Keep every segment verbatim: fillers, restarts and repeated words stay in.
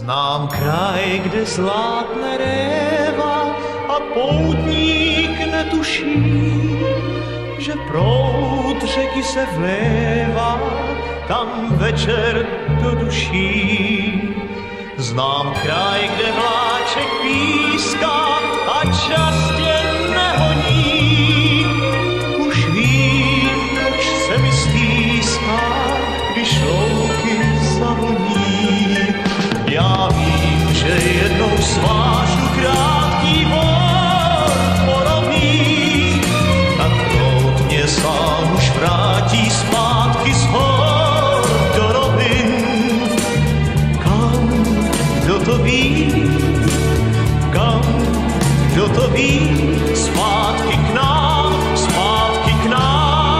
Znám kraj, kde zlátne réva a poutník netuší, že proud řeky se vlévá tam večer do duší. Znám kraj, kde vláček píská a čas tě nehoní. Už vím, proč se mi stýská, když louky zavoní. Já vím, že jednou svážu krátký bor porovný, tak proud mě sám už vrátí zpátky z hor do rovin. Kam, kdo to ví, kam, kdo to ví, zpátky k nám, zpátky k nám.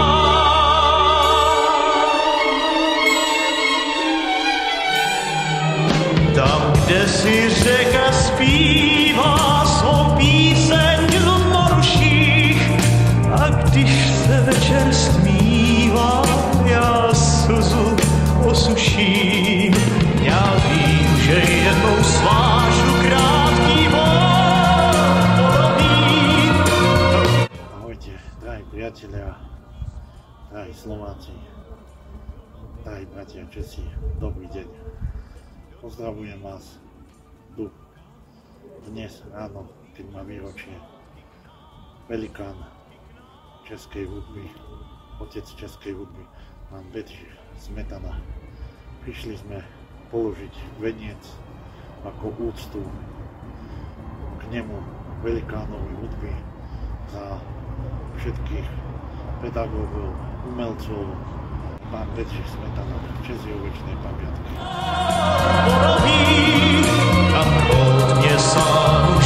Tam, kde si řeka zpívá svou píseň v moruších, a když se večer stmívá, já slzu osuším. Já vím, že jednou svážu krátký bor porovný. Ahojte, drahí priatelia, drahí Slováci, drahí bratia Česi, dobrý deň. Pozdravujem vás tu dnes ráno, keď má výročie velikán českej hudby, otec českej hudby, pán Bedřich Smetana. Prišli sme položiť veniec ako úctu k nemu, velikánovi hudby, za všetkých pedagógov, umelcov. Pán Bedřich Smetana, čest jeho večnej pamiatky. Tam od mě sám